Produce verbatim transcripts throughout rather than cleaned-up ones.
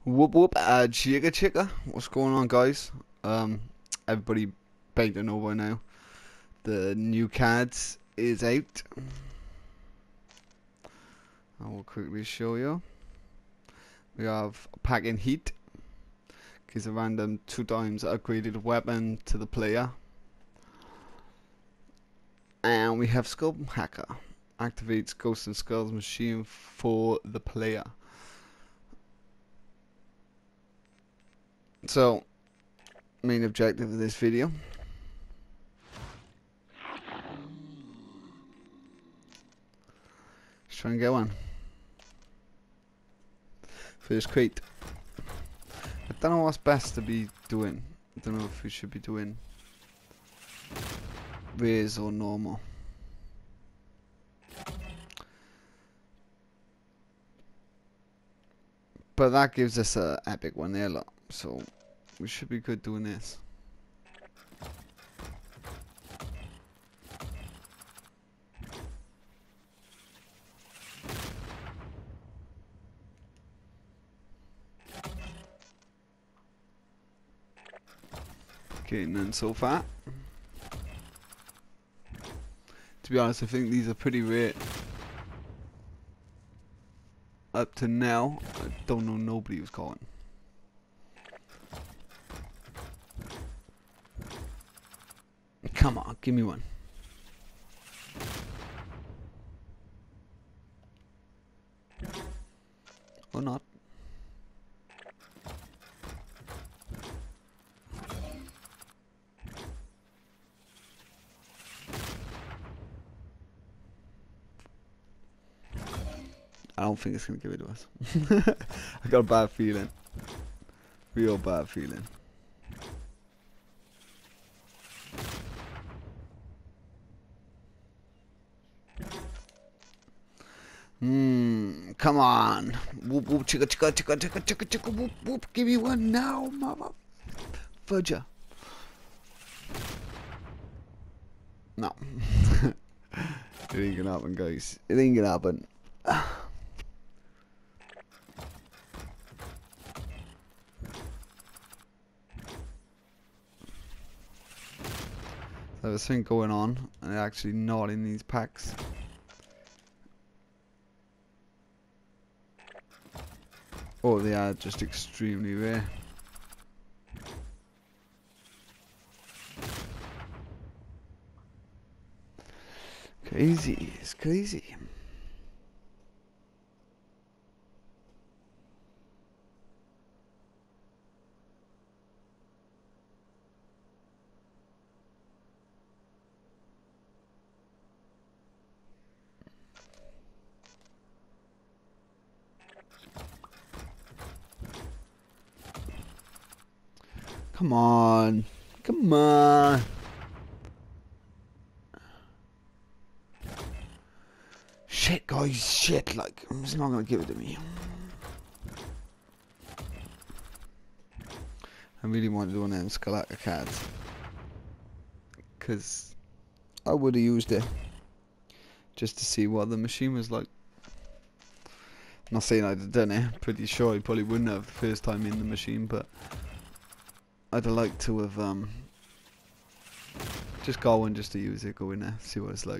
Whoop whoop, uh, chicka chicka. What's going on, guys? Um, everybody begged to know by now. The new cards is out. I will quickly show you. We have Packing Heat. Gives a random two times upgraded weapon to the player. And we have Skull Hacker. Activates Ghost and Skulls machine for the player. So, main objective of this video. Let's try and get one. First crate. I don't know what's best to be doing. I don't know if we should be doing raise or normal. But that gives us a epic one there, look. So we should be good doing this. Okay, none so far. To be honest, I think these are pretty rare. Up to now, I don't know nobody who's calling. Come on, give me one. Or not. I don't think it's gonna give it to us. I got a bad feeling. Real bad feeling. Hmm, come on. Whoop whoop chicka chicka chicka chicka chicka chicka whoop whoop. Give me one now, mama. Fudger. No. It ain't gonna happen, guys. It ain't gonna happen. There's a thing going on, and they're actually not in these packs. Or they are just extremely rare. Crazy, it's crazy. Come on. Come on. Shit, guys. Shit. Like, it's not going to give it to me. I really wanted one of them Skullhacker cards. Because I would have used it. Just to see what the machine was like. Not saying I'd have done it. Pretty sure I probably wouldn't have the first time in the machine, but I'd have liked to have um, just got one just to use it, go in there, see what it's like.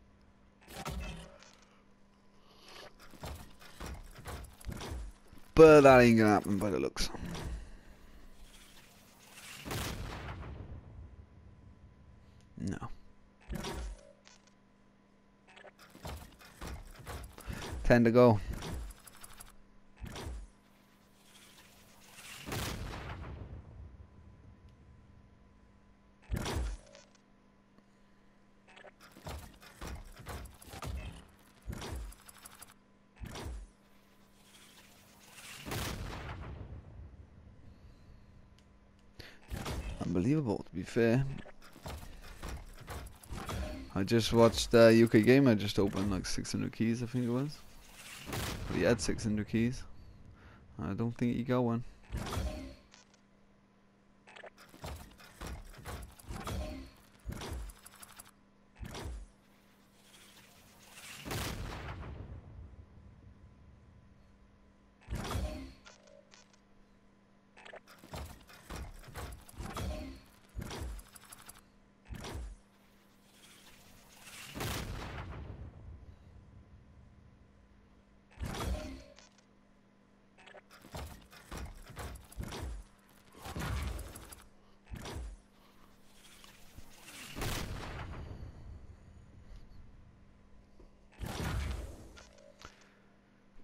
But that ain't gonna happen by the looks. No. Ten to go. Unbelievable, to be fair. I just watched uh, U K Gamer just open like six hundred keys, I think it was. But he had six hundred keys. I don't think he got one.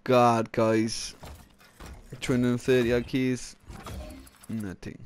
God, guys. two hundred thirty odd keys. Nothing.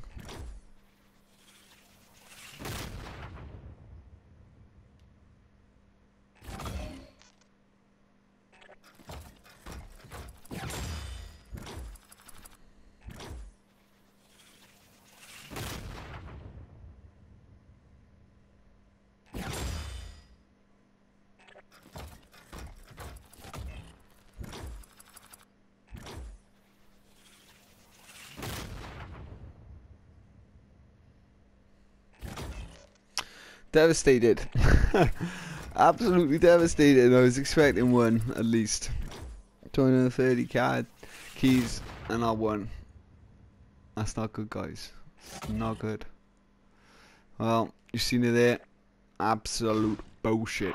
Devastated. Absolutely devastated. I was expecting one at least. two hundred thirty card keys and I won. That's not good, guys. It's not good. Well, you've seen it there. Absolute bullshit.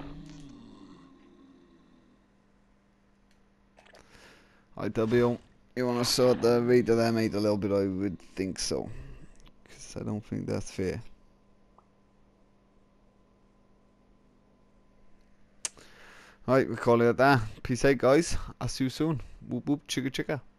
I W, you want to sort the rate of them out a little bit? I would think so. Because I don't think that's fair. Alright, we'll call it at that. Peace out, guys. I'll see you soon. Whoop whoop, chicka chicka.